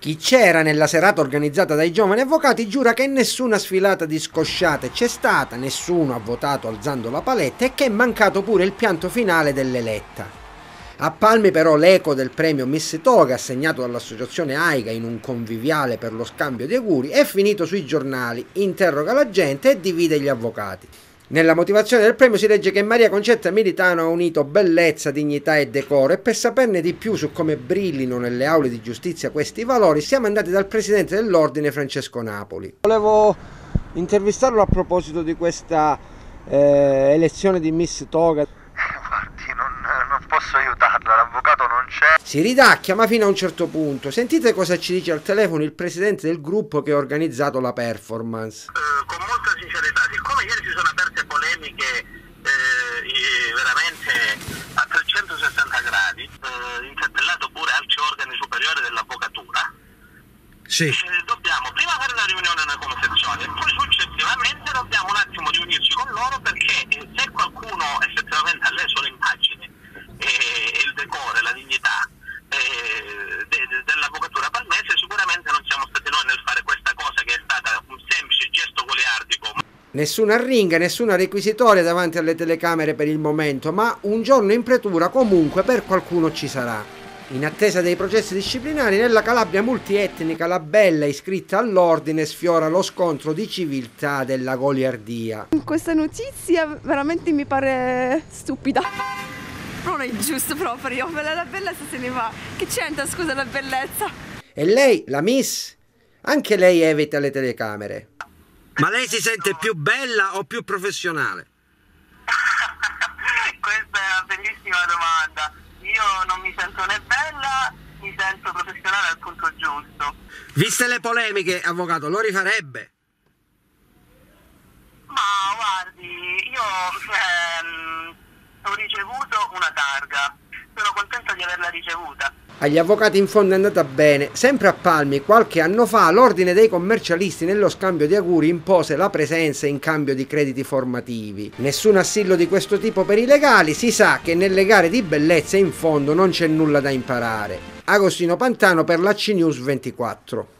Chi c'era nella serata organizzata dai giovani avvocati giura che nessuna sfilata di scosciate c'è stata, nessuno ha votato alzando la paletta e che è mancato pure il pianto finale dell'eletta. A Palmi però l'eco del premio Miss Toga, assegnato dall'associazione AIGA in un conviviale per lo scambio di auguri, è finito sui giornali, interroga la gente e divide gli avvocati. Nella motivazione del premio si legge che Maria Concetta Militano ha unito bellezza, dignità e decoro, e per saperne di più su come brillino nelle aule di giustizia questi valori siamo andati dal presidente dell'ordine Francesco Napoli. Volevo intervistarlo a proposito di questa elezione di Miss Toga. Guardi, non posso aiutarla, l'avvocato non c'è. Si ridacchia, ma fino a un certo punto. Sentite cosa ci dice al telefono il presidente del gruppo che ha organizzato la performance. Con molta sincerità, siccome ieri si sono aperte polemiche veramente a 360 gradi, interpellato pure altri organi superiori dell'avvocatura, Sì. Dobbiamo prima fare la riunione noi come sezione e poi successivamente dobbiamo un attimo riunirci con loro, perché se qualcuno effettivamente ha leso l'immagine e il decoro e la dignità dell'avvocatura palmese, sicuramente non siamo stati noi nel fare questa cosa che è stata un semplice gesto goliardico. Nessuna arringa, nessuna requisitoria davanti alle telecamere per il momento, ma un giorno in pretura comunque per qualcuno ci sarà. In attesa dei processi disciplinari, nella Calabria multietnica la bella iscritta all'ordine sfiora lo scontro di civiltà della goliardia. Questa notizia veramente mi pare stupida. Non è giusto proprio, la bellezza se ne va. Che c'entra, scusa, la bellezza? E lei, la Miss, anche lei evita le telecamere. Ma lei si sente più bella o più professionale? Questa è una bellissima domanda. Io non mi sento né bella, mi sento professionale al punto giusto. Viste le polemiche, avvocato, lo rifarebbe? Ma guardi, io ho ricevuto una targa, sono contenta di averla ricevuta. Agli avvocati in fondo è andata bene. Sempre a Palmi, qualche anno fa, l'ordine dei commercialisti nello scambio di auguri impose la presenza in cambio di crediti formativi. Nessun assillo di questo tipo per i legali, si sa che nelle gare di bellezza in fondo non c'è nulla da imparare. Agostino Pantano per la CNews 24.